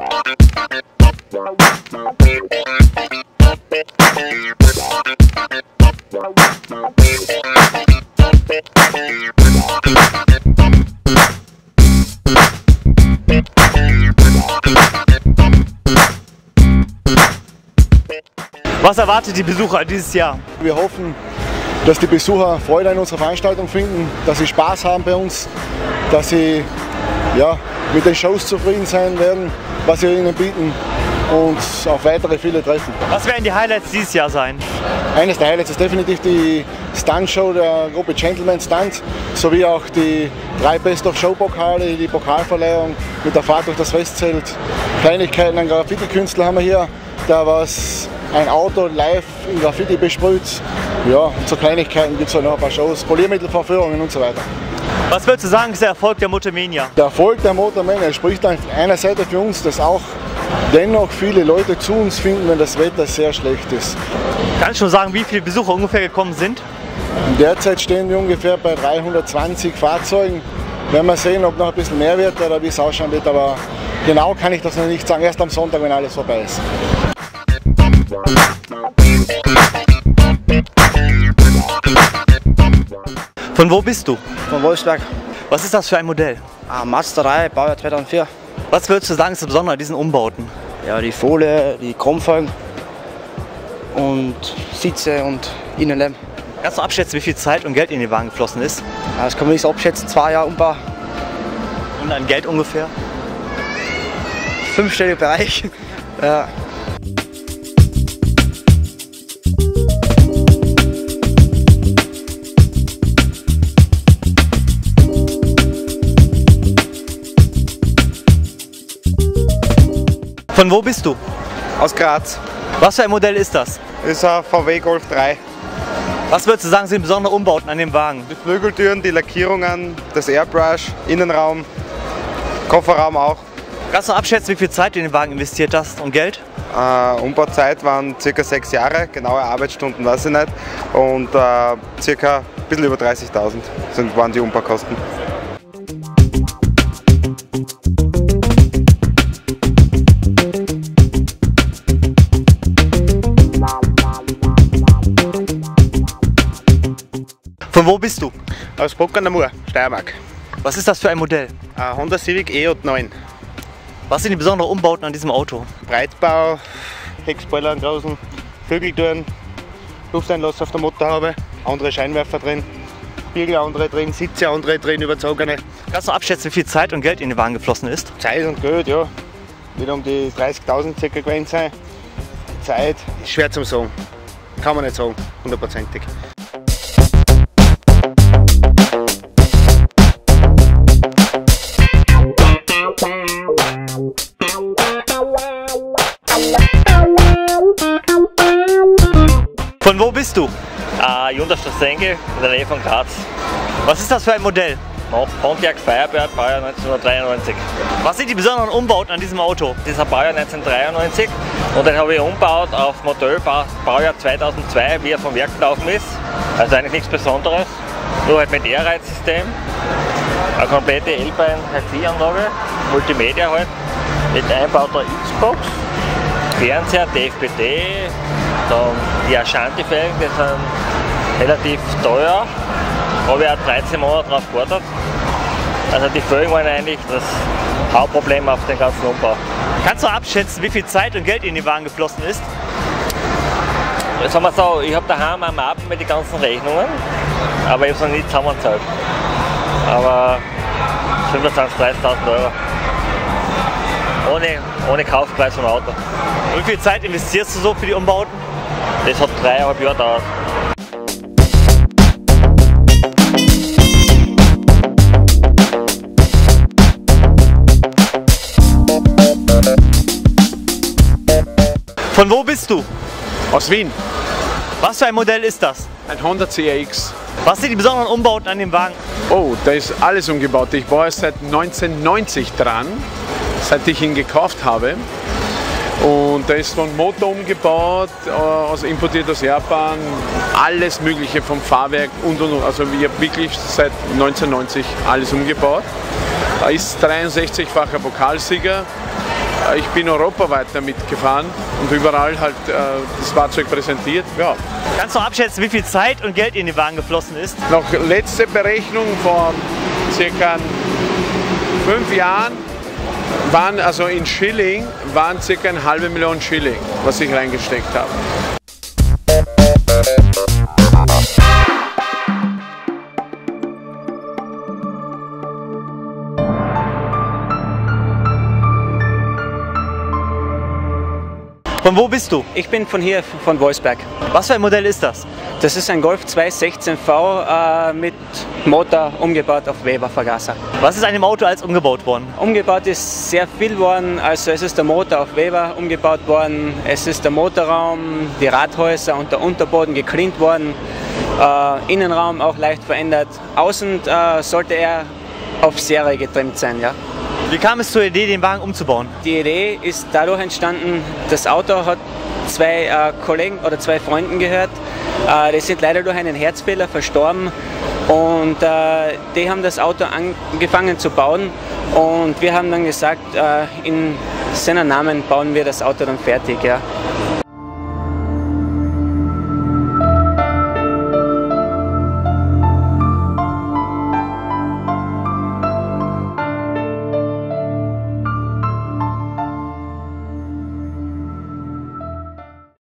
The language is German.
Was erwartet die Besucher dieses Jahr? Wir hoffen, dass die Besucher Freude an unserer Veranstaltung finden, dass sie Spaß haben bei uns, dass sie mit den Shows zufrieden sein werden, was wir ihnen bieten und auf weitere viele treffen. Was werden die Highlights dieses Jahr sein? Eines der Highlights ist definitiv die Stunt-Show der Gruppe Gentleman Stunt, sowie auch die 3 Best-of-Show-Pokale, die Pokalverleihung mit der Fahrt durch das Festzelt. Kleinigkeiten an Graffiti-Künstler haben wir hier, da was ein Auto live in Graffiti besprüht. Ja, und so Kleinigkeiten gibt es noch ein paar Shows, Poliermittelvorführungen und so weiter. Was würdest du sagen, ist der Erfolg der Motormania? Der Erfolg der Motormania spricht auf einer Seite für uns, dass auch dennoch viele Leute zu uns finden, wenn das Wetter sehr schlecht ist. Kannst du schon sagen, wie viele Besucher ungefähr gekommen sind? Derzeit stehen wir ungefähr bei 320 Fahrzeugen. Werden wir sehen, ob noch ein bisschen mehr wird oder wie es ausschauen wird, aber genau kann ich das noch nicht sagen. Erst am Sonntag, wenn alles vorbei ist. Von wo bist du? Von Wolfsberg. Was ist das für ein Modell? Mazda 3, Baujahr 2004. Was würdest du sagen, ist das Besondere an diesen Umbauten? Ja, die Folie, die Chromfelgen und Sitze und Innenleben. Kannst du abschätzen, wie viel Zeit und Geld in den Wagen geflossen ist? Ja, das kann man nicht so abschätzen, 2 Jahre Umbau. Und an Geld ungefähr? 5-stelliger Bereich. Ja. Von wo bist du? Aus Graz. Was für ein Modell ist das? Das ist ein VW Golf 3. Was würdest du sagen, sind besondere Umbauten an dem Wagen? Die Flügeltüren, die Lackierungen, das Airbrush, Innenraum, Kofferraum auch. Kannst du abschätzen, wie viel Zeit du in den Wagen investiert hast und Geld? Umbauzeit waren ca. 6 Jahre, genaue Arbeitsstunden weiß ich nicht. Und ca. ein bisschen über 30.000 waren die Umbaukosten. Von wo bist du? Aus Bruck an der Mur, Steiermark. Was ist das für ein Modell? Honda Civic E9. Was sind die besonderen Umbauten an diesem Auto? Breitbau, Heckspoiler an großen, Flügeltüren, Lufteinlass auf der Motorhaube, andere Scheinwerfer drin, Spiegel andere drin, Sitze andere drin, überzogene. Kannst du abschätzen, wie viel Zeit und Geld in den Wagen geflossen ist? Zeit und Geld, ja, wieder um die 30.000 circa gewesen sein. Zeit ist schwer zu sagen, kann man nicht sagen, hundertprozentig. Von wo bist du? Junderstraße in der Nähe von Graz. Was ist das für ein Modell? Pontiac Firebird, Baujahr 1993. Was sind die besonderen Umbauten an diesem Auto? Das ist ein Baujahr 1993 und den habe ich umgebaut auf Modell Baujahr 2002, wie er vom Werk gelaufen ist. Also eigentlich nichts Besonderes, nur halt mit Airride-System. Eine komplette L-Bein-HC-Anlage, Multimedia halt, mit einbauter Xbox, Fernseher, DFB-T, dann die Ashanti-Felgen, die sind relativ teuer, habe ich auch 13 Monate drauf gewartet. Also die Felgen waren eigentlich das Hauptproblem auf den ganzen Umbau. Kannst du abschätzen, wie viel Zeit und Geld in den Wagen geflossen ist? Sagen wir so, ich habe daheim am Abend mit den ganzen Rechnungen, aber ich habe es noch nicht zusammengezahlt. Aber 25.000, 30.000 Euro. Ohne Kaufpreis vom Auto. Und wie viel Zeit investierst du so für die Umbauten? Das hat 3,5 Jahre gedauert. Von wo bist du? Aus Wien. Was für ein Modell ist das? Ein Honda CRX. Was sind die besonderen Umbauten an dem Wagen? Oh, da ist alles umgebaut. Ich war seit 1990 dran, seit ich ihn gekauft habe. Und da ist ein Motor umgebaut, also importiert aus Japan, alles Mögliche vom Fahrwerk und. Also ich habe wirklich seit 1990 alles umgebaut. Er ist 63-facher Pokalsieger, Ich bin europaweit damit gefahren und überall halt das Fahrzeug präsentiert. Ja. Kannst du abschätzen, wie viel Zeit und Geld in den Wagen geflossen ist? Nach letzter Berechnung vor circa 5 Jahren waren, also in Schilling, waren circa 500.000 Schilling, was ich reingesteckt habe. Von wo bist du? Ich bin von hier, von Wolfsberg. Was für ein Modell ist das? Das ist ein Golf 216V mit Motor umgebaut auf Weber-Vergaser. Was ist an dem Auto als umgebaut worden? Umgebaut ist sehr viel worden, also es ist der Motor auf Weber umgebaut worden, es ist der Motorraum, die Radhäuser und der Unterboden gecleant worden, Innenraum auch leicht verändert. Außen sollte er auf Serie getrimmt sein, ja. Wie kam es zur Idee, den Wagen umzubauen? Die Idee ist dadurch entstanden, das Auto hat 2 Kollegen oder 2 Freunden gehört. Die sind leider durch einen Herzfehler verstorben und die haben das Auto angefangen zu bauen und wir haben dann gesagt, in seinem Namen bauen wir das Auto dann fertig. Ja.